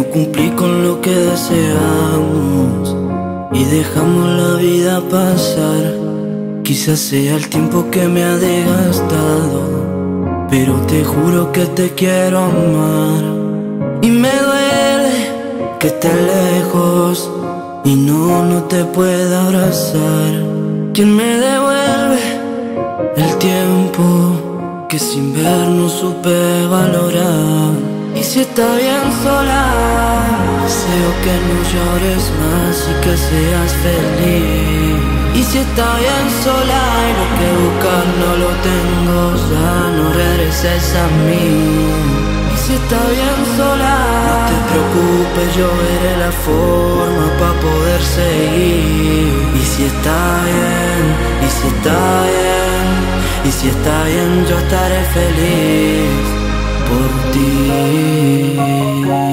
cumplí con lo que deseamos y dejamos la vida pasar. Quizás sea el tiempo que me ha desgastado, pero te juro que te quiero amar. Y me duele que estés lejos y no te pueda abrazar. ¿Quién me devuelve el tiempo que sin vernos supe valorar? Y si está bien sola, deseo que no llores más y que seas feliz. Y si está bien sola y lo que buscas no lo tengo, ya no regreses a mí. Y si está bien sola, no te preocupes, yo veré la forma para poder seguir. Y si está bien, y si está bien, y si está bien, yo estaré feliz por ti.